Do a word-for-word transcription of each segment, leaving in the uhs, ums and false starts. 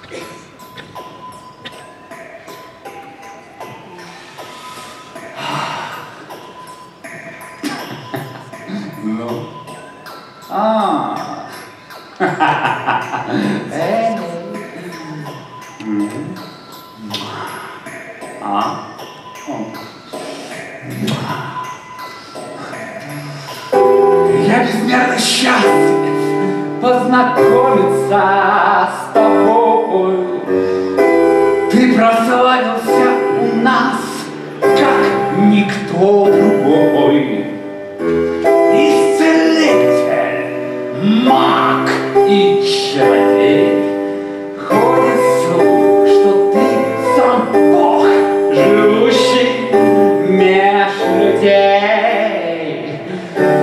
Ну. А. А. Я безмерно счастлив познакомиться с тобой. Ты прославился у нас, как никто другой. Исцелитель, маг и чародей. Ходит слух, что ты сам Бог, живущий меж людей.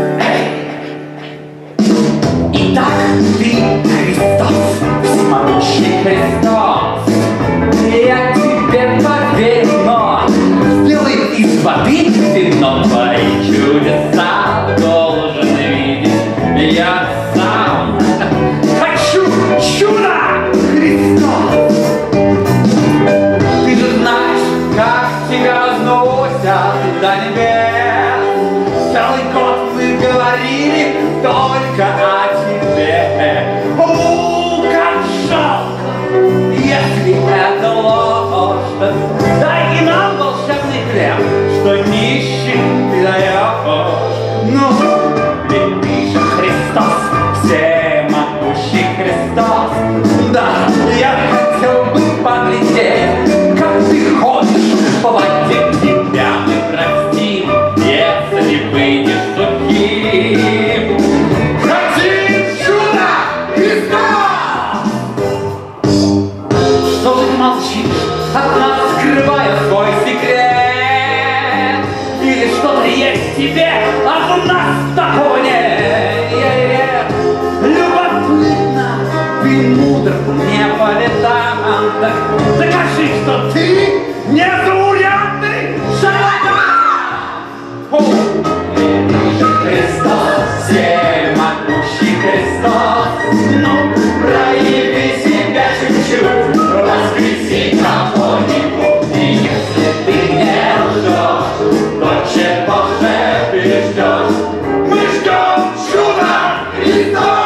Итак, ты Христос, всемогущий Христос. Я тебе поверю, но сделай из воды вино. Твои чудеса должен видеть я сам. Хочу чудо, Христос! Ты же знаешь, как тебя возносят до небес. Целый год мы говорили только о тебе. О, как жалко, если это ложь. Дай и нам волшебный хлеб, что нищим ты даешь. Ну, ведь ты же Христос, всемогущий Христос. Да, я хотел бы поглядеть, как ты ходишь по воде. Тебя мы простим, если выйдешь сухим. Хотим чудо, Христос! Что же ты молчишь, от нас скрывая свой секрет? Или что-то есть в тебе, а у нас такого нет? Любопытно, ты мудр не по летам. Так докажи, что ты незаурядный шарлатан! О, ты же Христос, всемогущий Христос. Ну, прояви себя чуть-чуть, воскреси кого-нибудь. И если ты не лжешь, то чего же ты ждешь? Мы ждем чуда, Христос!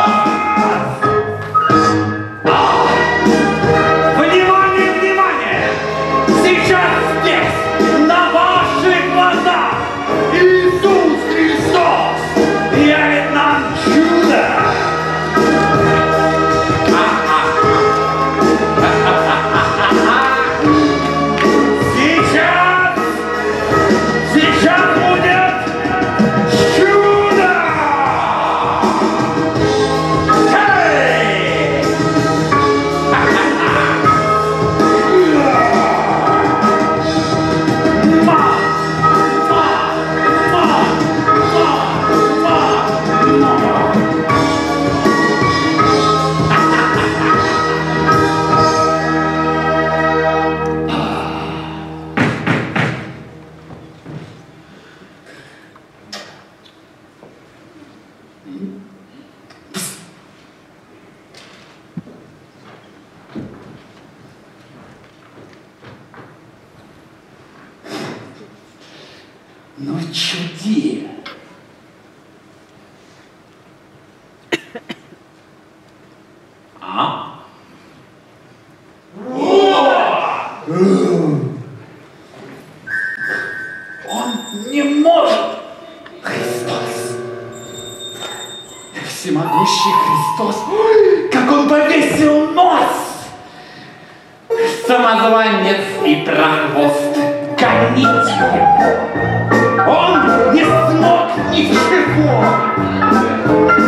А! Внимание, внимание! Сейчас здесь, на ваших глазах, Иисус Христос явит нам чудо! Сейчас! Сейчас будет чудо! Эй! Ма! Ма! Ма! Ма! Ма! Ма! Ну чуди! А? Он не может! Христос! Всемогущий Христос! Ой, как он повесил нос! Самозванец и прохвост! Гоните его! Он не смог ничего!